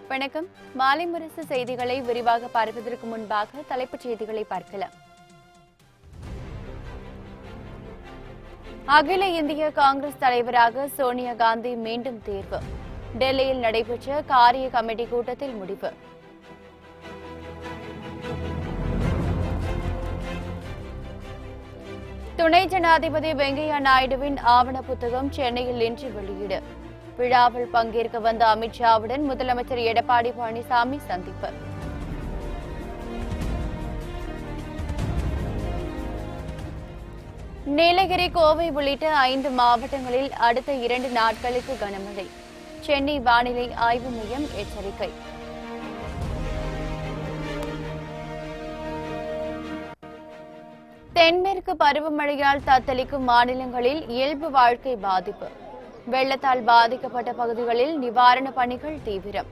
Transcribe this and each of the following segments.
வணக்கம். மாலைமுரசு செய்திகளை விரிவாக பார்ப்பதற்கு முன்பாக தலைப்புச் செய்திகளை பார்க்கலாம். அகில இந்திய காங்கிரஸ் தலைவராக சோனியா காந்தி மீண்டும் தேர்வு. டெல்லியில் நடைபெற்ற காரிய கமிட்டி கூட்டத்தில் முடிவு. துணை ஜனாதிபதி வெங்கையா நாயுடுவின் ஆவண புத்தகம் சென்னையில் இன்று வெளியீடு. விழாவில் பங்கேற்க வந்த அமித்ஷாவுடன் முதலமைச்சர் எடப்பாடி பழனிசாமி சந்திப்பு. நீலகிரி, கோவை உள்ளிட்ட 5 மாவட்டங்களில் அடுத்த 2 நாட்களுக்கு கனமழை. சென்னை வானிலை ஆய்வு மையம் எச்சரிக்கை. தென்மேற்கு பருவமழையால் தத்தளிக்கும் மாநிலங்களில் இயல்பு வாழ்க்கை பாதிப்பு. வெள்ளத்தால் பாதிக்கப்பட்ட பகுதிகளில் நிவாரணப் பணிகள் தீவிரம்.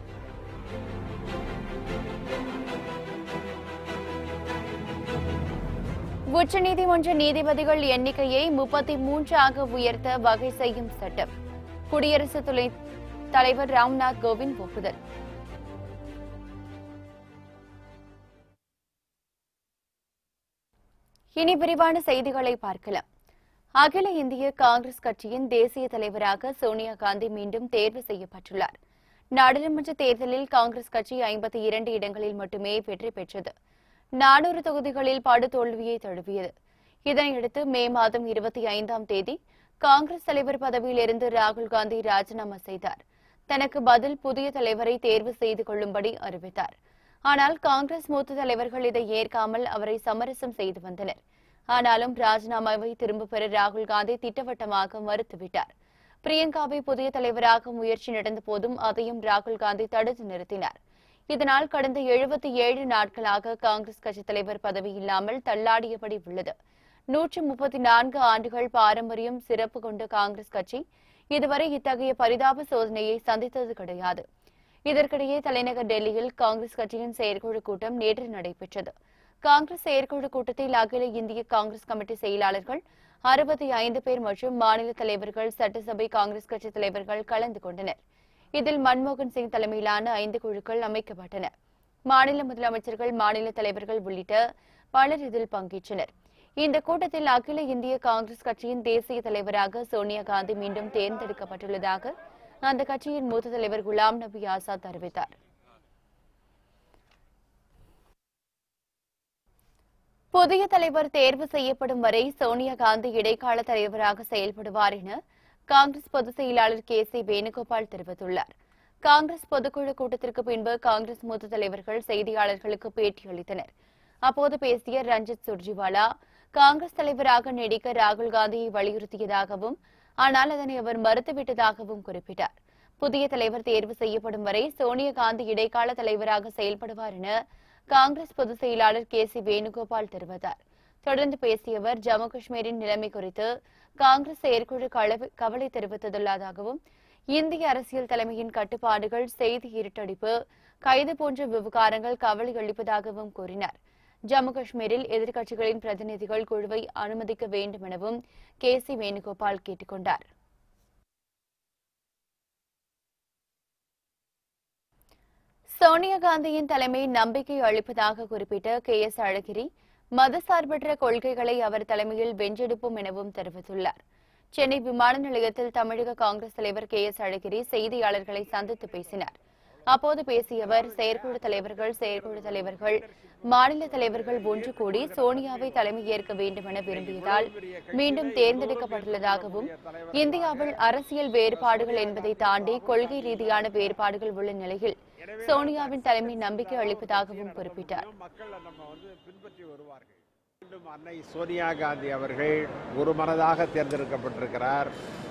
உச்சநீதிமன்ற நீதிபதிகள் எண்ணிக்கையை 33ஆக உயர்த்த வகை செய்யும் சட்டம். குடியரசு துணைத் தலைவர் ராம்நாத் கோவிந்த் ஒப்புதல். இனி விரிவான செய்திகளை பார்க்கலாம். அகில இந்திய காங்கிரஸ் கட்சியின் தேசிய தலைவராக சோனியா காந்தி மீண்டும் தேர்வு செய்யப்பட்டுள்ளார். நாடாளுமன்ற தேர்தலில் காங்கிரஸ் கட்சி 52 இடங்களில் மட்டுமே வெற்றி பெற்றது. 400 தொகுதிகளில் படுதோல்வியை தழுவியது. இதனையடுத்து மே மாதம் 25ஆம் தேதி காங்கிரஸ் தலைவர் பதவியிலிருந்து ராகுல் காந்தி ராஜினாமா செய்தார். தனக்கு பதில் புதிய தலைவரை தேர்வு செய்து கொள்ளும்படி அறிவித்தார். ஆனால் காங்கிரஸ் மூத்த தலைவர்கள் இதை ஏற்காமல் அவரை சமரசம் செய்து வந்தனர். ஆனாலும் ராஜினாமாவை திரும்பப் பெற ராகுல் காந்தி திட்டவட்டமாக மறுத்துவிட்டார். பிரியங்காவை புதிய தலைவராக முயற்சி நடந்த போதும் அதையும் ராகுல் காந்தி தடுத்து நிறுத்தினார். இதனால் கடந்த 77 நாட்களாக காங்கிரஸ் கட்சித் தலைவர் பதவி இல்லாமல் தள்ளாடியபடி உள்ளது. 134 ஆண்டுகள் பாரம்பரியம் சிறப்பு கொண்ட காங்கிரஸ் கட்சி இதுவரை இத்தகைய பரிதாப சோதனையை சந்தித்தது கிடையாது. இதற்கிடையே தலைநகர் டெல்லியில் காங்கிரஸ் கட்சியின் செயற்குழு கூட்டம் நேற்று நடைபெற்றது. காங்கிரஸ் செயற்குழு கூட்டத்தில் அகில இந்திய காங்கிரஸ் கமிட்டி செயலாளர்கள் 65 பேர் மற்றும் மாநில தலைவர்கள், சட்டசபை காங்கிரஸ் கட்சி தலைவர்கள் கலந்து கொண்டனர். இதில் மன்மோகன் சிங் தலைமையிலான 5 குழுக்கள் அமைக்கப்பட்டன. மாநில முதலமைச்சர்கள், மாநில தலைவர்கள் உள்ளிட்ட பலர் இதில் பங்கேற்றனர். இந்த கூட்டத்தில் அகில இந்திய காங்கிரஸ் கட்சியின் தேசிய தலைவராக சோனியா காந்தி மீண்டும் தேர்ந்தெடுக்கப்பட்டுள்ளதாக அந்த கட்சியின் மூத்த தலைவர் குலாம் நபி ஆசாத் அறிவித்தார். புதிய தலைவர் தேர்வு செய்யப்படும் வரை சோனியா காந்தி இடைக்கால தலைவராக செயல்படுவார் என காங்கிரஸ் பொதுச் செயலாளர் கே.சி. வேணுகோபால் தெரிவித்துள்ளார். காங்கிரஸ் பொதுக்குழு கூட்டத்திற்கு பின்பு காங்கிரஸ் மூத்த தலைவர்கள் செய்தியாளர்களுக்கு பேட்டியளித்தனர். அப்போது பேசிய ரஞ்சித் சுர்ஜிவாலா, காங்கிரஸ் தலைவராக நீடிக்க ராகுல் காந்தியை வலியுறுத்தியதாகவும் ஆனால் அதனை அவர் மறுத்துவிட்டதாகவும் குறிப்பிட்டார். புதிய தலைவர் தேர்வு செய்யப்படும் வரை சோனியா காந்தி இடைக்கால தலைவராக செயல்படுவார் என காங்கிரஸ் பொதுச் செயலாளர் கே.சி. வேணுகோபால் தெரிவித்தார். தொடர்ந்து பேசிய அவர், ஜம்மு காஷ்மீரின் நிலைமை குறித்து காங்கிரஸ் செயற்குழு கவலை தெரிவித்துள்ளதாகவும் இந்திய அரசியல் தலைமையின் கட்டுப்பாடுகள், செய்தி இருட்டடிப்பு, கைது போன்ற விவகாரங்கள் கவலை அளிப்பதாகவும் கூறினார். ஜம்மு காஷ்மீரில் எதிர்க்கட்சிகளின் பிரதிநிதிகள் குழுவை அனுமதிக்க வேண்டும் எனவும் கே.சி. வேணுகோபால் கேட்டுக் கொண்டார். சோனியா காந்தியின் தலைமை நம்பிக்கை அளிப்பதாக குறிப்பிட்ட கே.எஸ். அழகிரி, மதசார்பற்ற கொள்கைகளை அவர் தலைமையில் வென்றெடுப்போம் எனவும் தெரிவித்துள்ளார். சென்னை விமான நிலையத்தில் தமிழக காங்கிரஸ் தலைவர் கே.எஸ். அழகிரி செய்தியாளர்களை சந்தித்து பேசினார். அப்போது பேசிய அவர், செயற்குழு தலைவர்கள், மாநில தலைவர்கள் ஒன்று கூடி சோனியாவை தலைமை ஏற்க வேண்டும் என விரும்பியதால் மீண்டும் தேர்ந்தெடுக்கப்பட்டுள்ளதாகவும் இந்தியாவில் அரசியல் வேறுபாடுகள் என்பதை தாண்டி கொள்கை ரீதியான வேறுபாடுகள் உள்ள நிலையில் சோனியாவின் தலைமை நம்பிக்கை அளிப்பதாகவும் குறிப்பிட்டார். அன்னை சோனியா காந்தி அவர்கள் ஒரு மனதாக தேர்ந்தெடுக்கப்பட்டிருக்கிறார்.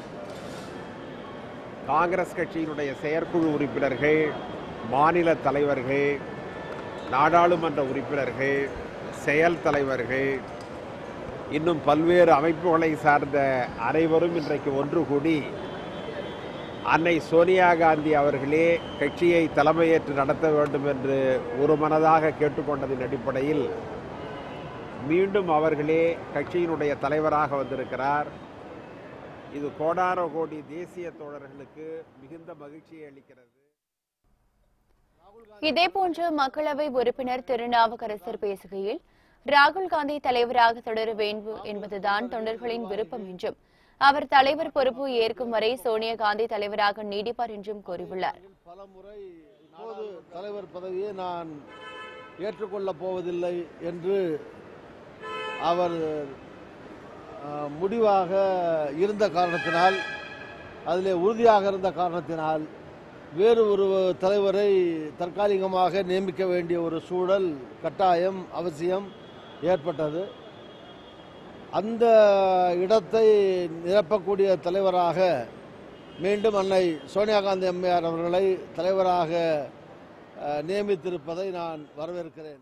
காங்கிரஸ் கட்சியினுடைய செயற்குழு உறுப்பினர்கள், மாநில தலைவர்கள், நாடாளுமன்ற உறுப்பினர்கள், செயல் தலைவர்கள், இன்னும் பல்வேறு அமைப்புகளை சார்ந்த அனைவரும் இன்றைக்கு ஒன்று கூடி அன்னை சோனியா காந்தி அவர்களே கட்சியை தலைமையேற்று நடத்த வேண்டும் என்று ஒரு மனதாக கேட்டுக்கொண்டதின் அடிப்படையில் மீண்டும் அவர்களே கட்சியினுடைய தலைவராக வந்திருக்கிறார். இது கோடான கோடி தேசிய தோழர்களுக்கு மிகுந்த மகிழ்ச்சியை அளிக்கிறது. இதேபோன்று மக்களவை உறுப்பினர் திருநாவுக்கரசர் பேசுகையில் ராகுல் காந்தி தலைவராக தொடர வேண்டும் என்பதுதான் தொண்டர்களின் விருப்பம் என்றும் அவர் தலைவர் பொறுப்பு ஏற்கும் வரை சோனியா காந்தி தலைவராக நீடிப்பார் என்றும் கூறியுள்ளார். பலமுறை தலைவர் பதவியை நான் ஏற்றுக்கொள்ளப் போவதில்லை என்று அவர் முடிவாக இருந்த காரணத்தினால், அதிலே உறுதியாக இருந்த காரணத்தினால் வேறு ஒரு தலைவரை தற்காலிகமாக நியமிக்க வேண்டிய ஒரு சூழல் கட்டாயம் அவசியம் ஏற்பட்டது. அந்த இடத்தை நிரப்பக்கூடிய தலைவராக மீண்டும் அன்னை சோனியா காந்தி அம்மையார் அவர்களை தலைவராக நியமித்திருப்பதை நான் வரவேற்கிறேன்.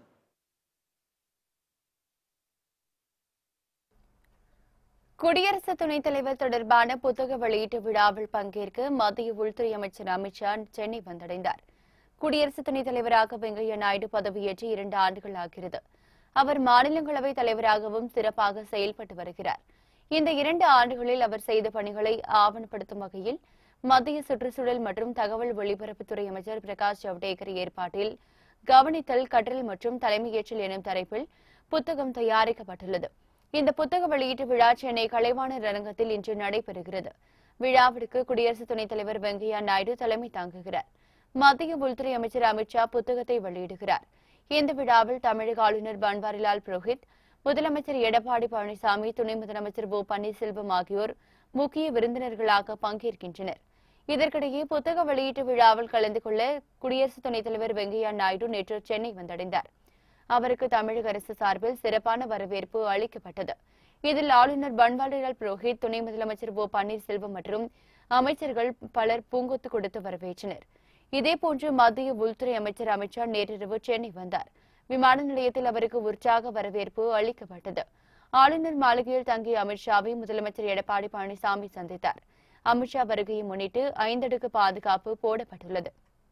குடியரசு துணைத் தலைவர் தொடர்பான புத்தக வெளியீட்டு விழாவில் பங்கேற்க மத்திய உள்துறை அமைச்சர் அமித் ஷா சென்னை வந்தடைந்தார். குடியரசு துணைத் தலைவராக வெங்கையா நாயுடு பதவியேற்று 2 ஆண்டுகள் ஆகிறது. அவர் மாநிலங்களவை தலைவராகவும் சிறப்பாக செயல்பட்டு வருகிறார். இந்த 2 ஆண்டுகளில் அவர் செய்த பணிகளை ஆவணப்படுத்தும் வகையில் மத்திய சுற்றுச்சூழல் மற்றும் தகவல் ஒலிபரப்புத்துறை அமைச்சர் பிரகாஷ் ஜவடேகர் ஏற்பாட்டில் கவனித்தல், கற்றல் மற்றும் தலைமையேற்றல் எனும் தலைப்பில் புத்தகம் தயாரிக்கப்பட்டுள்ளது. இந்த புத்தக வெளியீட்டு விழா சென்னை கலைவாணர் அரங்கத்தில் இன்று நடைபெறுகிறது. விழாவிற்கு குடியரசு துணைத் தலைவர் வெங்கையா நாயுடு தலைமை தாங்குகிறார். மத்திய உள்துறை அமைச்சர் அமித் ஷா புத்தகத்தை வெளியிடுகிறார். இந்த விழாவில் தமிழக ஆளுநர் பன்வாரிலால் புரோஹித், முதலமைச்சர் எடப்பாடி பழனிசாமி, துணை முதலமைச்சர் ஓ பன்னீர்செல்வம் ஆகியோர் முக்கிய விருந்தினர்களாக பங்கேற்கின்றனர். இதற்கிடையே புத்தக வெளியீட்டு விழாவில் கலந்து கொள்ள குடியரசு துணைத் தலைவர் வெங்கையா நாயுடு நேற்று சென்னை வந்தடைந்தார். அவருக்கு தமிழக அரசு சார்பில் சிறப்பான வரவேற்பு அளிக்கப்பட்டது. இதில் ஆளுநர் பன்வாரிலால் புரோஹித், துணை முதலமைச்சர் ஓ பன்னீர்செல்வம் மற்றும் அமைச்சர்கள் பலர் பூங்கொத்து கொடுத்து வரவேற்றனர். இதேபோன்று மத்திய உள்துறை அமைச்சர் அமித் ஷா நேற்றிரவு சென்னை வந்தார். விமான நிலையத்தில் அவருக்கு உற்சாக வரவேற்பு அளிக்கப்பட்டது. ஆளுநர் மாளிகையில் தங்கிய அமித் ஷாவை முதலமைச்சர் எடப்பாடி பழனிசாமி சந்தித்தார். அமித் ஷா வருகையை முன்னிட்டு 5 அடுக்கு பாதுகாப்பு போடப்பட்டுள்ளது.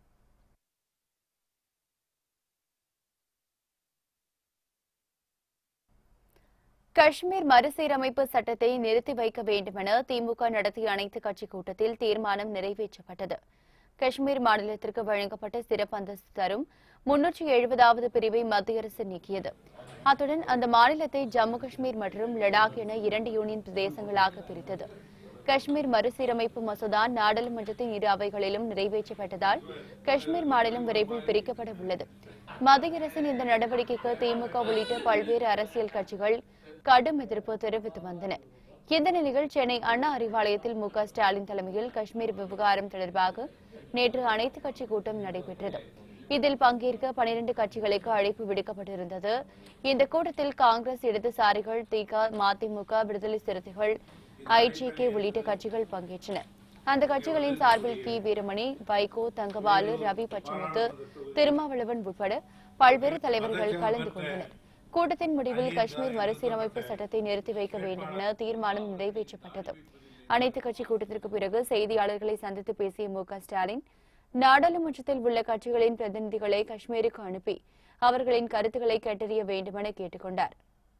காஷ்மீர் மறுசீரமைப்பு சட்டத்தை நிறுத்தி வைக்க வேண்டுமென திமுக நடத்திய அனைத்துக் கட்சி கூட்டத்தில் தீர்மானம் நிறைவேற்றப்பட்டது. காஷ்மீர் மாநிலத்திற்கு வழங்கப்பட்ட சிறப்பு அந்தஸ்து தரும் 370வது பிரிவை மத்திய அரசு நீக்கியது. அத்துடன் அந்த மாநிலத்தை ஜம்மு காஷ்மீர் மற்றும் லடாக் என 2 யூனியன் பிரதேசங்களாக பிரித்தது. காஷ்மீர் மறுசீரமைப்பு மசோதா நாடாளுமன்றத்தின் 2 அவைகளிலும் நிறைவேற்றப்பட்டதால் காஷ்மீர் மாநிலம் விரைவில் பிரிக்கப்பட உள்ளது. மத்திய அரசின் இந்த நடவடிக்கைக்கு திமுக உள்ளிட்ட பல்வேறு அரசியல் கட்சிகள் கடும் எதிர்ப்பு தெரிவித்து வந்தன. இந்த நிலையில் சென்னை அண்ணா அறிவாலயத்தில் மு க ஸ்டாலின் தலைமையில் காஷ்மீர் விவகாரம் தொடர்பாக நேற்று அனைத்துக் கட்சி கூட்டம் நடைபெற்றது. இதில் பங்கேற்க 12 கட்சிகளுக்கு அழைப்பு விடுக்கப்பட்டிருந்தது. இந்த கூட்டத்தில் காங்கிரஸ், இடதுசாரிகள், திக, மதிமுக, விடுதலை சிறுத்தைகள், ஐஜேகே உள்ளிட்ட கட்சிகள் பங்கேற்றன. அந்த கட்சிகளின் சார்பில் கி வீரமணி, வைகோ, தங்கபாலு, ரவி பச்சமுத்து, திருமாவளவன் உட்பட பல்வேறு தலைவர்கள் கலந்து கொண்டனர். கூட்டத்தின் முடிவில் காஷ்மீர் மறுசீரமைப்பு சட்டத்தை நிறுத்தி வைக்க வேண்டும் என தீர்மானம் நிறைவேற்றப்பட்டது. அனைத்துக் கட்சி கூட்டத்திற்கு பிறகு செய்தியாளர்களை சந்தித்து பேசிய மு க ஸ்டாலின், நாடாளுமன்றத்தில் உள்ள கட்சிகளின் பிரதிநிதிகளை காஷ்மீருக்கு அனுப்பி அவர்களின் கருத்துக்களை கேட்டறிய வேண்டுமென கேட்டுக் கொண்டார்.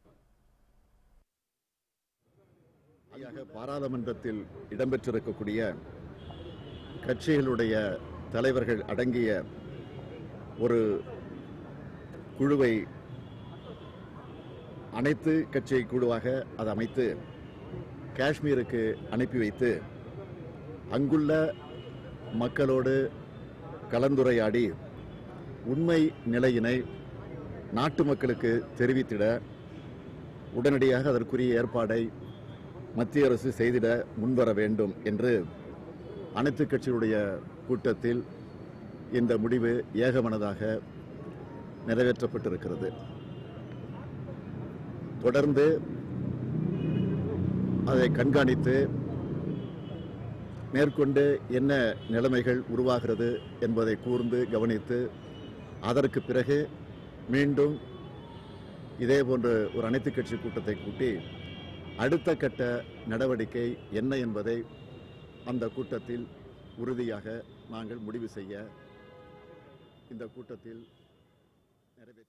பாராளுமன்றத்தில் இடம்பெற்றிருக்கக்கூடிய கட்சிகளுடைய தலைவர்கள் அடங்கிய ஒரு குழுவை அனைத்து கட்சி குழுவாக அதை அமைத்து காஷ்மீருக்கு அனுப்பி வைத்து அங்குள்ள மக்களோடு கலந்துரையாடி உண்மை நிலையினை நாட்டு மக்களுக்கு தெரிவித்திட உடனடியாக அதற்குரிய ஏற்பாடை மத்திய அரசு செய்திட முன்வர வேண்டும் என்று அனைத்து கட்சிகளுடைய கூட்டத்தில் இந்த முடிவு ஏகமனதாக நிறைவேற்றப்பட்டிருக்கிறது. தொடர்ந்து அதை கண்காணித்து மேற்கொண்டு என்ன நிலைமைகள் உருவாகிறது என்பதை கூர்ந்து கவனித்து அதற்கு பிறகு மீண்டும் இதேபோன்ற ஒரு அனைத்துக் கட்சி கூட்டத்தை கூட்டி அடுத்த கட்ட நடவடிக்கை என்ன என்பதை அந்த கூட்டத்தில் உறுதியாக நாங்கள் முடிவு செய்ய இந்த கூட்டத்தில் நிறைவேற்றி.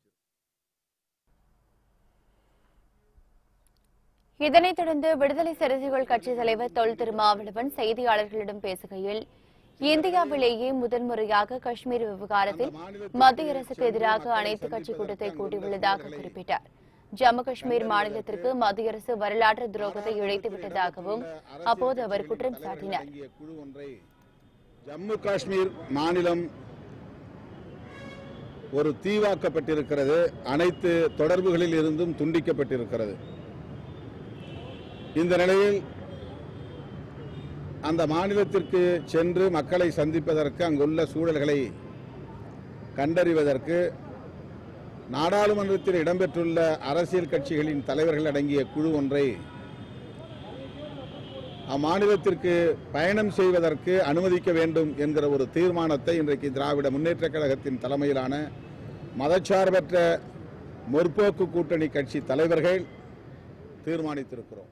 இதனைத் தொடர்ந்து விடுதலை சிறுத்தைகள் கட்சித் தலைவர் தொல் திருமாவளவன் செய்தியாளர்களிடம் பேசுகையில், இந்தியாவிலேயே முதன்முறையாக காஷ்மீர் விவகாரத்தில் மத்திய அரசுக்கு எதிராக அனைத்து கட்சி கூட்டத்தை கூட்டியுள்ளதாக குறிப்பிட்டார். ஜம்மு காஷ்மீர் மாநிலத்திற்கு மத்திய அரசு வரலாற்று துரோகத்தை இழைத்துவிட்டதாகவும் அப்போது அவர் குற்றம் சாட்டினார். ஜம்மு காஷ்மீர் மாநிலம் ஒரு தீவாக்கப்பட்டிருக்கிறது, அனைத்து தொடர்புகளில் இருந்தும் துண்டிக்கப்பட்டிருக்கிறது. இந்த நிலையில் அந்த மாநிலத்திற்கு சென்று மக்களை சந்திப்பதற்கு, அங்குள்ள சூழல்களை கண்டறிவதற்கு நாடாளுமன்றத்தில் இடம்பெற்றுள்ள அரசியல் கட்சிகளின் தலைவர்கள் அடங்கிய குழு ஒன்றை அம்மாநிலத்திற்கு பயணம் செய்வதற்கு அனுமதிக்க வேண்டும் என்கிற ஒரு தீர்மானத்தை இன்றைக்கு திராவிட முன்னேற்றக் கழகத்தின் தலைமையிலான மதச்சார்பற்ற முற்போக்கு கூட்டணி கட்சி தலைவர்கள் தீர்மானித்திருக்கிறோம்.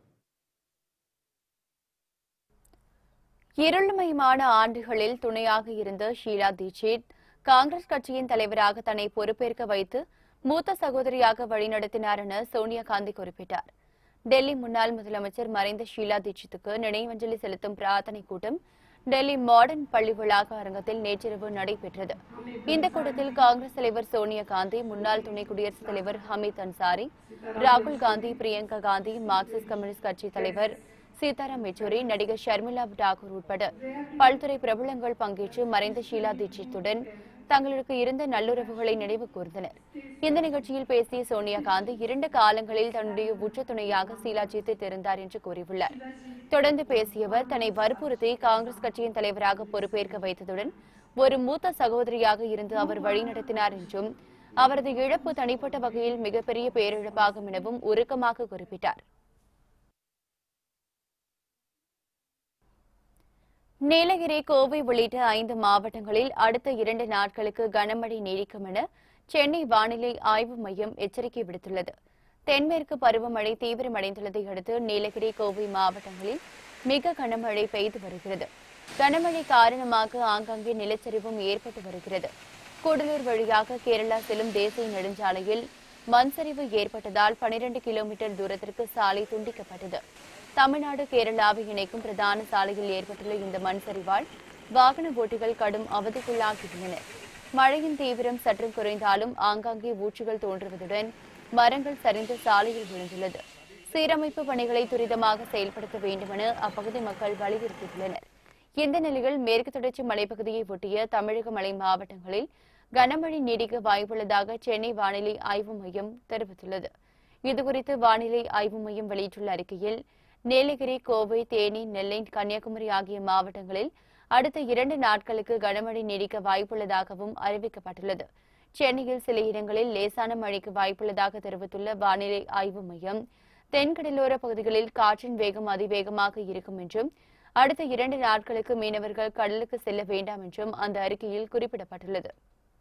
இருள்மயமான ஆண்டுகளில் துணையாக இருந்த ஷீலா தீட்சித் காங்கிரஸ் கட்சியின் தலைவராக தன்னை பொறுப்பேற்க வைத்து மூத்த சகோதரியாக வழிநடத்தினார் என சோனியா காந்தி குறிப்பிட்டார். டெல்லி முன்னாள் முதலமைச்சர் மறைந்த ஷீலா தீட்சித்துக்கு நினைவஞ்சலி செலுத்தும் பிரார்த்தனை கூட்டம் டெல்லி மாடர்ன் பள்ளி வளாக அரங்கத்தில் நேற்றிரவு நடைபெற்றது. இந்த கூட்டத்தில் காங்கிரஸ் தலைவர் சோனியா காந்தி, முன்னாள் துணை குடியரசுத் தலைவர் ஹமீத் அன்சாரி, ராகுல் காந்தி, பிரியங்கா காந்தி, மார்க்சிஸ்ட் கம்யூனிஸ்ட் கட்சி தலைவர் சீதாராம் யெச்சூரி, நடிகர் ஷர்மிளா டாகூர் உட்பட பல்துறை பிரபலங்கள் பங்கேற்று மறைந்த ஷீலா தீட்சித்துடன் தங்களுக்கு இருந்த நல்லுறவுகளை நினைவு கூர்ந்தனர். இந்த நிகழ்ச்சியில் பேசிய சோனியா காந்தி, 2 காலங்களில் தன்னுடைய உச்ச துணையாக ஷீலா தீட்சித் இருந்தார் என்று கூறியுள்ளார். தொடர்ந்து பேசியவர், தன்னை வற்புறுத்தி காங்கிரஸ் கட்சியின் தலைவராக பொறுப்பேற்க வைத்ததுடன் ஒரு மூத்த சகோதரியாக இருந்து அவர் வழிநடத்தினார் என்றும் அவரது இழப்பு தனிப்பட்ட வகையில் மிகப்பெரிய பேரிழப்பாகும் எனவும் உருக்கமாக குறிப்பிட்டார். நீலகிரி, கோவை உள்ளிட்ட 5 மாவட்டங்களில் அடுத்த 2 நாட்களுக்கு கனமழை நீடிக்கும் என சென்னை வானிலை ஆய்வு மையம் எச்சரிக்கை விடுத்துள்ளது. தென்மேற்கு பருவமழை தீவிரமடைந்துள்ளதை அடுத்து நீலகிரி, கோவை மாவட்டங்களில் மிக கனமழை பெய்து வருகிறது. கனமழை காரணமாக ஆங்காங்கே நிலச்சரிவும் ஏற்பட்டு வருகிறது. கூடலூர் வழியாக கேரளா செல்லும் தேசிய நெடுஞ்சாலையில் மண் சரிவு ஏற்பட்டதால் 12 கிலோமீட்டர் தூரத்திற்கு சாலை துண்டிக்கப்பட்டது. தமிழ்நாடு, கேரளாவை இணைக்கும் பிரதான சாலையில் ஏற்பட்டுள்ள இந்த மண் சரிவால் வாகன ஓட்டிகள் கடும் அவதிக்குள்ளாகியுள்ளனர். மழையின் தீவிரம் சற்று குறைந்தாலும் ஆங்காங்கே ஊற்றுகள் தோன்றுவதுடன் மரங்கள் சரிந்து சாலையில் விழுந்துள்ளது. சீரமைப்பு பணிகளை துரிதமாக செயல்படுத்த வேண்டுமென அப்பகுதி மக்கள் வலியுறுத்தியுள்ளனர். இந்த நிலையில் மேற்கு தொடர்ச்சி மலைப்பகுதியை ஒட்டிய தமிழக மலை மாவட்டங்களில் கனமழை நீடிக்க வாய்ப்புள்ளதாக சென்னை வானிலை ஆய்வு மையம் தெரிவித்துள்ளது. இதுகுறித்து வானிலை ஆய்வு மையம் வெளியிட்டுள்ள அறிக்கையில், நீலகிரி, கோவை, தேனி, நெல்லை, கன்னியாகுமரி ஆகிய மாவட்டங்களில் அடுத்த 2 நாட்களுக்கு கனமழை நீடிக்க வாய்ப்புள்ளதாகவும் அறிவிக்கப்பட்டுள்ளது. சென்னையில் சில இடங்களில் லேசான மழைக்கு வாய்ப்புள்ளதாக தெரிவித்துள்ள வானிலை ஆய்வு மையம், தென்கடலோர பகுதிகளில் காற்றின் வேகம் அதிவேகமாக இருக்கும் என்றும் அடுத்த 2 நாட்களுக்கு மீனவர்கள் கடலுக்கு செல்ல வேண்டாம் என்றும் அந்த அறிக்கையில் குறிப்பிடப்பட்டுள்ளது.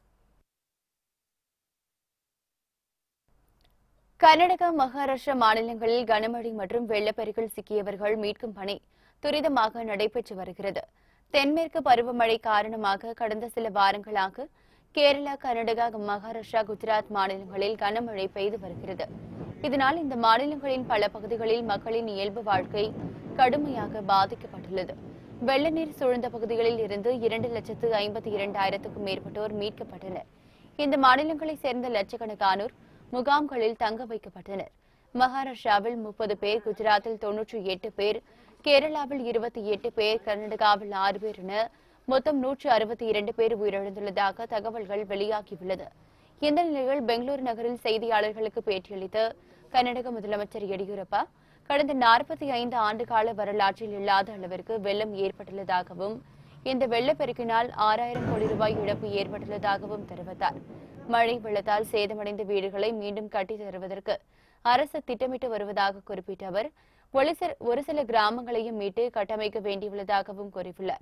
கர்நாடகா, மகாராஷ்டிரா மாநிலங்களில் கனமழை மற்றும் வெள்ளப்பெருக்கில் சிக்கியவர்கள் மீட்கும் பணி துரிதமாக நடைபெற்று வருகிறது. தென்மேற்கு பருவமழை காரணமாக கடந்த சில வாரங்களாக கேரளா, கர்நாடகா, மகாராஷ்டிரா, குஜராத் மாநிலங்களில் கனமழை பெய்து வருகிறது. இதனால் இந்த மாநிலங்களின் பல பகுதிகளில் மக்களின் இயல்பு வாழ்க்கை கடுமையாக பாதிக்கப்பட்டுள்ளது. வெள்ள நீர் சூழ்ந்த பகுதிகளில் இருந்து 2,52,000க்கும் மேற்பட்டோர் மீட்கப்பட்டனர். இந்த மாநிலங்களைச் சேர்ந்த லட்சக்கணக்கானோர் முகாம்களில் தங்க வைக்கப்பட்டனர். மகாராஷ்டிராவில் 30 பேர், குஜராத்தில் 98 பேர், கேரளாவில் 28 பேர், கர்நாடகாவில் 6 பேர் என மொத்தம் 162 பேர் உயிரிழந்துள்ளதாக தகவல்கள் வெளியாகியுள்ளது. இந்த நிலையில் பெங்களூரு நகரில் செய்தியாளர்களுக்கு பேட்டியளித்த கர்நாடக முதலமைச்சர் எடியூரப்பா, கடந்த 45 ஆண்டுகால வரலாற்றில் இல்லாத அளவிற்கு வெள்ளம் ஏற்பட்டுள்ளதாகவும் இந்த வெள்ளப்பெருக்கினால் 6000 கோடி ரூபாய் இழப்பு ஏற்பட்டுள்ளதாகவும் தெரிவித்தார். மழை வெள்ளத்தால் சேதமடைந்த வீடுகளை மீண்டும் கட்டித் தருவதற்கு அரசு திட்டமிட்டு வருவதாக குறிப்பிட்ட அவர், ஒரு சில கிராமங்களையும் மீட்டு கட்டமைக்க வேண்டியுள்ளதாகவும் கூறியுள்ளார்.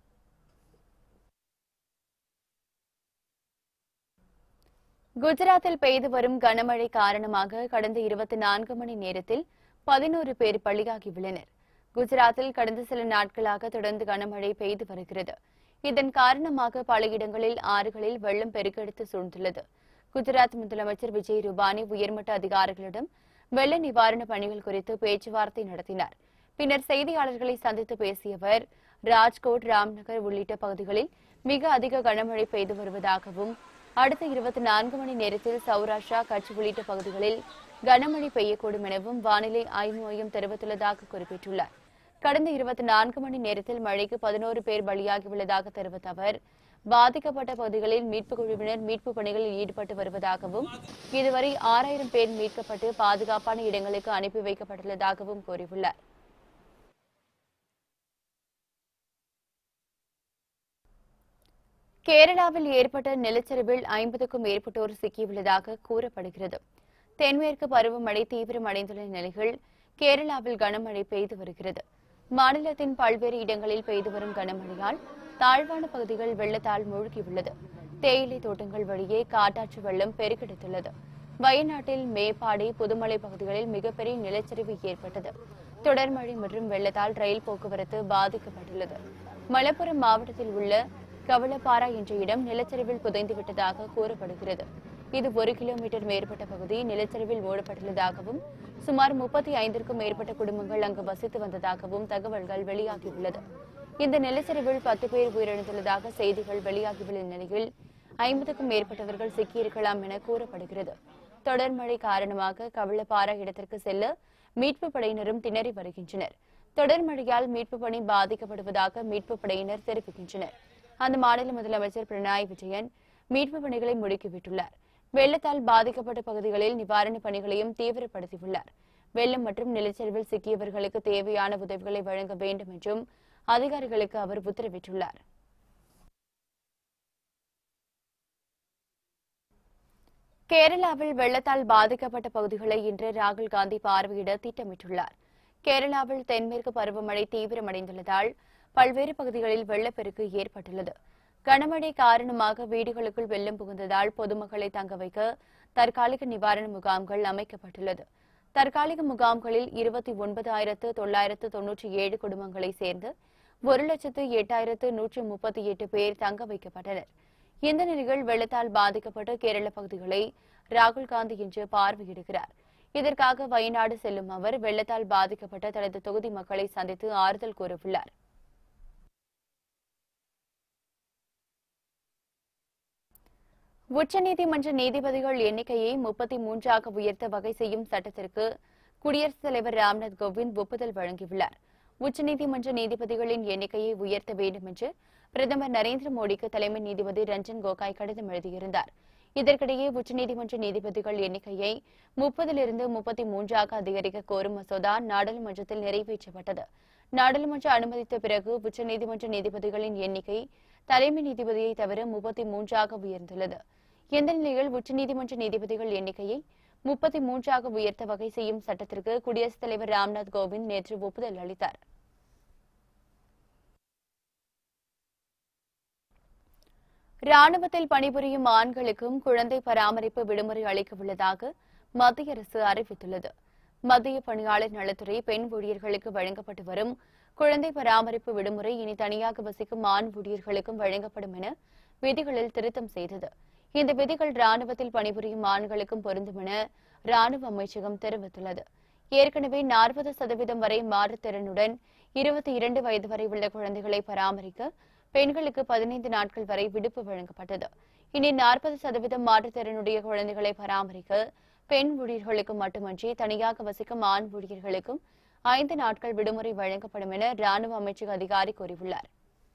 குஜராத்தில் பெய்து வரும் கனமழை காரணமாக கடந்த 24 மணி நேரத்தில் 11 பேர் பலியாகியுள்ளனர். குஜராத்தில் கடந்த சில நாட்களாக தொடர்ந்து கனமழை பெய்து வருகிறது. இதன் காரணமாக பல இடங்களில் ஆறுகளில் வெள்ளம் பெருக்கெடுத்து சூழ்ந்துள்ளது. குஜராத் முதலமைச்சர் விஜய் ரூபானி உயர்மட்ட அதிகாரிகளிடம் வெள்ள நிவாரண பணிகள் குறித்து பேச்சுவார்த்தை நடத்தினார். பின்னர் செய்தியாளர்களை சந்தித்து பேசிய அவர், ராஜ்கோட், ராம்நகர் உள்ளிட்ட பகுதிகளில் மிக அதிக கனமழை பெய்து வருவதாகவும், அடுத்த 24 மணி நேரத்தில் சௌராஷ்டிரா, கட்ச் உள்ளிட்ட பகுதிகளில் கனமழை பெய்யக்கூடும் எனவும் வானிலை ஆய்வு மையம் தெரிவித்துள்ளதாக குறிப்பிட்டுள்ளார். கடந்த 24 மணி நேரத்தில் மழைக்கு 11 பேர் பலியாகியுள்ளதாக தெரிவித்த அவர், பாதிக்கப்பட்ட பகுதிகளில் மீட்புக் குழுவினர் மீட்புப் பணிகளில் ஈடுபட்டு வருவதாகவும், இதுவரை 6000 பேர் மீட்கப்பட்டு பாதுகாப்பான இடங்களுக்கு அனுப்பி வைக்கப்பட்டுள்ளதாகவும் கூறியுள்ளார். கேரளாவில் ஏற்பட்ட நிலச்சரிவில் 50க்கும் மேற்பட்டோர் சிக்கியுள்ளதாக கூறப்படுகிறது. தென்மேற்கு பருவமழை தீவிரமடைந்துள்ள நிலையில் கேரளாவில் கனமழை பெய்து வருகிறது. மாநிலத்தின் பல்வேறு இடங்களில் பெய்து வரும் கனமழையால் தாழ்வான பகுதிகள் வெள்ளத்தால் மூழ்கியுள்ளது. தேயிலை தோட்டங்கள் வழியே காட்டாற்று வெள்ளம் பெருக்கெடுத்துள்ளது. வயநாட்டில் மேப்பாடி, புதுமலை பகுதிகளில் மிகப்பெரிய நிலச்சரிவு ஏற்பட்டது. தொடர் மழை மற்றும் வெள்ளத்தால் ரயில் போக்குவரத்து பாதிக்கப்பட்டுள்ளது. மலப்புரம் மாவட்டத்தில் உள்ள கவலப்பாரா என்ற இடம் நிலச்சரிவில் புதைந்துவிட்டதாக கூறப்படுகிறது. இது 1 கிலோமீட்டர் மேற்பட்ட பகுதி நிலச்சரிவில் மூடப்பட்டுள்ளதாகவும், சுமார் 35க்கும் மேற்பட்ட குடும்பங்கள் அங்கு வசித்து வந்ததாகவும் தகவல்கள் வெளியாகியுள்ளது. இந்த நிலச்சரிவில் 10 பேர் உயிரிழந்துள்ளதாக செய்திகள் வெளியாகியுள்ள நிலையில் 50க்கும் மேற்பட்டவர்கள் சிக்கியிருக்கலாம் என கூறப்படுகிறது. தொடர் மழை காரணமாக கவலப்பாரா இடத்திற்கு செல்ல மீட்புப் படையினரும் திணறி வருகின்றனர். தொடர் மழையால் மீட்புப் பணி பாதிக்கப்படுவதாக மீட்புப் படையினர் தெரிவிக்கின்றனர். அந்த மாநில முதலமைச்சர் பினராயி விஜயன் மீட்புப் பணிகளை முடுக்கிவிட்டுள்ளார். வெள்ளத்தால் பாதிக்கப்பட்ட பகுதிகளில் நிவாரணப் பணிகளையும் தீவிரப்படுத்தியுள்ளார். வெள்ளம் மற்றும் நிலச்சரிவில் சிக்கியவர்களுக்கு தேவையான உதவிகளை வழங்க வேண்டும் என்றும் அதிகாரிகளுக்கு அவர் உத்தரவிட்டுள்ளார். கேரளாவில் வெள்ளத்தால் பாதிக்கப்பட்ட பகுதிகளை இன்று ராகுல் காந்தி பார்வையிட திட்டமிட்டுள்ளார். கேரளாவில் தென்மேற்கு பருவமழை தீவிரமடைந்துள்ளதால் பல்வேறு பகுதிகளில் வெள்ளப்பெருக்கு ஏற்பட்டுள்ளது. கனமழை காரணமாக வீடுகளுக்குள் வெள்ளம் புகுந்ததால் பொதுமக்களை தங்க வைக்க தற்காலிக நிவாரண முகாம்கள் அமைக்கப்பட்டுள்ளது. தற்காலிக முகாம்களில் 29,997 குடும்பங்களை சேர்ந்து 1,08,138 பேர் தங்க வைக்கப்பட்டனர். இந்த நிலையில் வெள்ளத்தால் பாதிக்கப்பட்ட கேரள பகுதிகளை ராகுல் காந்தி இன்று பார்வையிடுகிறார். இதற்காக வயநாடு செல்லும் அவர் வெள்ளத்தால் பாதிக்கப்பட்ட தனது தொகுதி மக்களை சந்தித்து ஆறுதல் கூறவுள்ளார். உச்சநீதிமன்ற நீதிபதிகள் எண்ணிக்கையை 33ஆக உயர்த்த வகை செய்யும் சட்டத்திற்கு குடியரசுத் தலைவர் ராம்நாத் கோவிந்த் ஒப்புதல் வழங்கியுள்ளார். உச்சநீதிமன்ற நீதிபதிகளின் எண்ணிக்கையை உயர்த்த வேண்டும் என்று பிரதமர் நரேந்திர மோடிக்கு தலைமை நீதிபதி ரஞ்சன் கோகாய் கடிதம் எழுதியிருந்தார். இதற்கிடையே உச்சநீதிமன்ற நீதிபதிகள் எண்ணிக்கையை 30லிருந்து 33ஆக அதிகரிக்க கோரும் மசோதா நாடாளுமன்றத்தில் நிறைவேற்றப்பட்டது. நாடாளுமன்ற அனுமதித்த பிறகு உச்சநீதிமன்ற நீதிபதிகளின் எண்ணிக்கை தலைமை நீதிபதியை தவிர 33ஆக உயர்ந்துள்ளது. இந்த நிலையில் உச்சநீதிமன்ற நீதிபதிகள் எண்ணிக்கையை 33ஆக உயர்த்த வகை செய்யும் சட்டத்திற்கு குடியரசுத் தலைவர் ராம்நாத் கோவிந்த் நேற்று ஒப்புதல் அளித்தார். ராணுவத்தில் பணிபுரியும் ஆண்களுக்கும் குழந்தை பராமரிப்பு விடுமுறை அளிக்க உள்ளதாக மத்திய அரசு அறிவித்துள்ளது. மத்திய பணியாளர் நலத்துறை பெண் ஊழியர்களுக்கு வழங்கப்பட்டு வரும் குழந்தை பராமரிப்பு விடுமுறை இனி தனியாக வசிக்கும் ஆண் ஊழியர்களுக்கும் வழங்கப்படும் என விதிகளில் திருத்தம் செய்தது. இந்த விதிகள் ராணுவத்தில் பணிபுரியும் ஆண்களுக்கும் பொருந்தும் என ராணுவ அமைச்சகம் தெரிவித்துள்ளது. ஏற்கனவே 40% வரை மாற்றுத்திறனுடன் 22 வயது வரை உள்ள குழந்தைகளை பராமரிக்க பெண்களுக்கு 15 நாட்கள் வரை விடுப்பு வழங்கப்பட்டது. இனி 40% மாற்றுத்திறனுடைய குழந்தைகளை பராமரிக்க பெண் ஊழியர்களுக்கு மட்டுமன்றி தனியாக வசிக்கும் ஆண் ஊழியர்களுக்கும் 5 நாட்கள் விடுமுறை வழங்கப்படும் என ராணுவ அமைச்சக அதிகாரி கூறியுள்ளார்.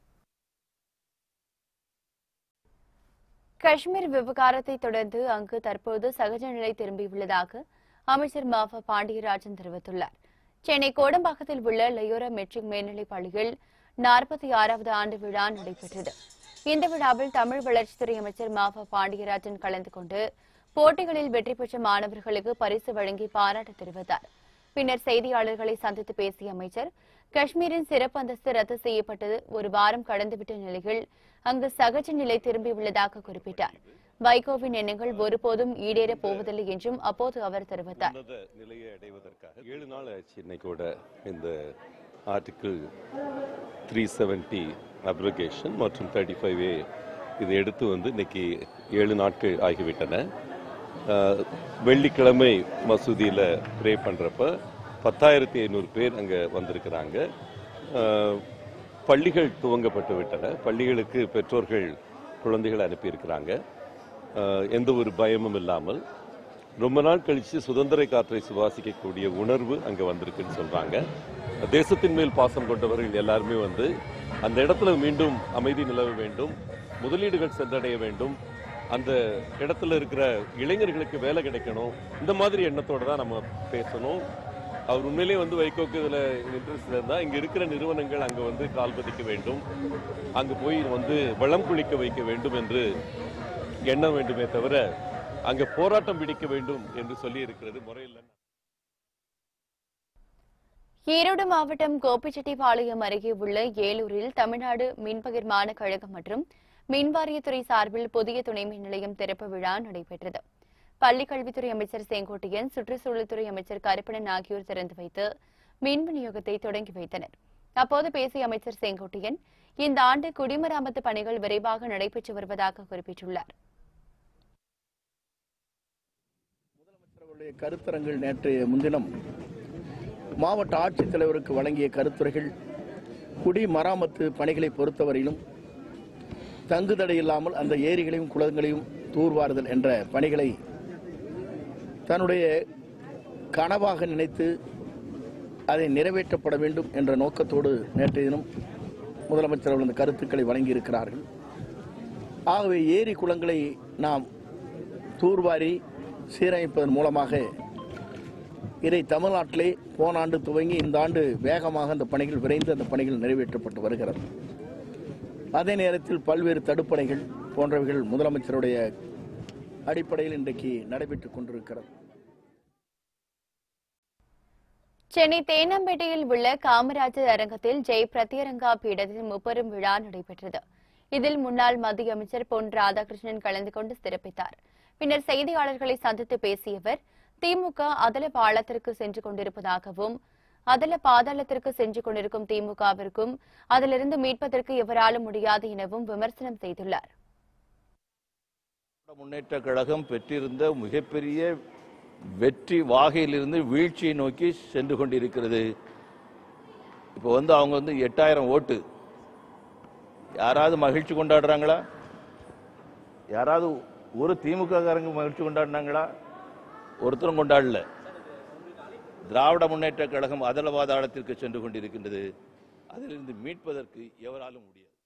காஷ்மீர் விவகாரத்தை தொடர்ந்து அங்கு தற்போது சகஜ நிலை திரும்பியுள்ளதாக அமைச்சர் மாஃபா பாண்டியராஜன் தெரிவித்துள்ளார். சென்னை கோடம்பாக்கத்தில் உள்ள லயோரா மெட்ரிக் மேல்நிலைப் பள்ளியில் 46வது ஆண்டு விழா நடைபெற்றது. இந்த விழாவில் தமிழ் வளர்ச்சித்துறை அமைச்சர் மாஃபா பாண்டியராஜன் கலந்து கொண்டு போட்டிகளில் வெற்றி பெற்ற மாணவர்களுக்கு பரிசு வழங்கி பாராட்டு தெரிவித்தார். பின்னர் செய்தியாளர்களை சந்தித்து பேசிய அமைச்சர், காஷ்மீரின் சிறப்பு அந்தஸ்து ரத்து செய்யப்பட்டது ஒரு வாரம் கடந்துவிட்ட நிலையில் அங்கு சகஜ நிலை திரும்பியுள்ளதாக குறிப்பிட்டார். வைகோவின் எண்ணங்கள் ஒருபோதும் ஈடேறப் போவதில்லை என்றும் அப்போது அவர் தெரிவித்தார். நிலையை அடைவதற்காக 7 நாள் ஆச்சு. இன்னைக்கூட இந்த ஆர்டிகிள் 370 அப்ரிகேஷன் மற்றும் 35A இது எடுத்து இன்னைக்கு 7 நாட்கள் ஆகிவிட்டன. வெள்ளிக்கிழமை மசூதியில் ப்ரே பண்ணுறப்ப 10,500 பேர் அங்கே வந்திருக்கிறாங்க. பள்ளிகள் துவங்கப்பட்டு விட்டன. பள்ளிகளுக்கு பெற்றோர்கள் குழந்தைகளை அனுப்பியிருக்கிறாங்க. எந்த ஒரு பயமும் இல்லாமல் ரொம்ப நாள் கழித்து சுதந்திர காற்றை சுவாசிக்கக்கூடிய உணர்வு அங்கே வந்திருக்குன்னு சொல்கிறாங்க. தேசத்தின் மேல் பாசம் கொண்டவர்கள் எல்லாருமே வந்து அந்த இடத்துல மீண்டும் அமைதி நிலவ வேண்டும், முதலீடுகள் சென்றடைய வேண்டும், அந்த இடத்துல இருக்கிற இளைஞர்களுக்கு வேலை கிடைக்கணும், இந்த மாதிரி எண்ணத்தோடு தான் நம்ம பேசணும். அவர் உண்மையிலே வந்து வைகோக்கு இதில் இன்ட்ரெஸ்ட் இருந்தால் இங்கே இருக்கிற நிறுவனங்கள் அங்கே வந்து கால் பதிக்க வேண்டும், அங்கே போய் வந்து வளம் குளிக்க வைக்க வேண்டும் என்று எண்ண வேண்டுமே தவிர அங்கே போராட்டம் பிடிக்க வேண்டும் என்று சொல்லி இருக்கிறது முறையில். ஈரோடு மாவட்டம் கோபிச்செட்டிப்பாளையம் அருகே உள்ள ஏலூரில் தமிழ்நாடு மின்பகிர்மான கழகம் மற்றும் மின்வாரியத்துறை சார்பில் புதிய துணை மின் நிலையம் திறப்பு விழா நடைபெற்றது. பள்ளிக்கல்வித்துறை அமைச்சர் செங்கோட்டையன், சுற்றுச்சூழல் துறை அமைச்சர் கருப்பணன் ஆகியோர் திறந்து வைத்து மின் விநியோகத்தை தொடங்கி வைத்தனர். அப்போது பேசிய அமைச்சர் செங்கோட்டையன், இந்த ஆண்டு குடிமராமத்து பணிகள் விரைவாக நடைபெற்று வருவதாக குறிப்பிட்டுள்ளார். முதலமைச்சர்களுடைய கருத்தரங்கில் நேற்றைய முன்தினம் மாவட்ட ஆட்சித்தலைவருக்கு வழங்கிய கருத்துரைகள் குடிமராமத்து பணிகளை பொறுத்தவரையிலும் தங்குதடை இல்லாமல் அந்த ஏரிகளையும் குளங்களையும் தூர்வாறுதல் என்ற பணிகளை தன்னுடைய கனவாக நினைத்து அதை நிறைவேற்றப்பட வேண்டும் என்ற நோக்கத்தோடு நேற்றைய தினம் முதலமைச்சர் அவர்கள் இந்த கருத்துக்களை வழங்கியிருக்கிறார்கள். ஆகவே ஏரி குளங்களை நாம் தூர்வாரி சீரமைப்பதன் மூலமாக இதை தமிழ்நாட்டிலே போன ஆண்டு துவங்கி இந்த ஆண்டு வேகமாக அந்த பணிகள் விரைந்து அந்த பணிகள் நிறைவேற்றப்பட்டு வருகிறது. அதே நேரத்தில் பல்வேறு தடுப்பணைகள் போன்றவைகள் முதலமைச்சருடைய அடிப்படையில் இன்றைக்கு நடைபெற்றுக் கொண்டிருக்கிறது. சென்னை தேனாம்பேட்டையில் உள்ள காமராஜர் அரங்கத்தில் ஜெய் பிரத்யரங்கா பீடத்தின் முப்பெரும் விழா நடைபெற்றது. இதில் முன்னாள் மத்திய அமைச்சர் பொன் ராதாகிருஷ்ணன் கலந்து கொண்டு சிறப்பித்தார். பின்னர் செய்தியாளர்களை சந்தித்து பேசிய அவர், திமுக அதல பாலத்திற்கு சென்று கொண்டிருப்பதாகவும் அதல பாதாளத்திற்கு சென்று கொண்டிருக்கும் திமுகவிற்கும் அதிலிருந்து மீட்பதற்கு எவராலும் முடியாது எனவும் விமர்சனம் செய்துள்ளார். முன்னேற்ற கழகம் பெற்றிருந்த மிகப்பெரிய வெற்றி வாகையிலிருந்து வீழ்ச்சியை நோக்கி சென்று கொண்டிருக்கிறது. இப்போ அவங்க 8000 ஓட்டு. யாராவது மகிழ்ச்சி கொண்டாடுறாங்களா? யாராவது ஒரு திமுக காரங்க மகிழ்ச்சி கொண்டாடினாங்களா? ஒருத்தரும் கொண்டாடல. திராவிட முன்னேற்ற கழகம் அதல பாதாளத்திற்கு சென்று கொண்டிருக்கின்றது. அதிலிருந்து மீட்பதற்கு எவராலும் முடியாது.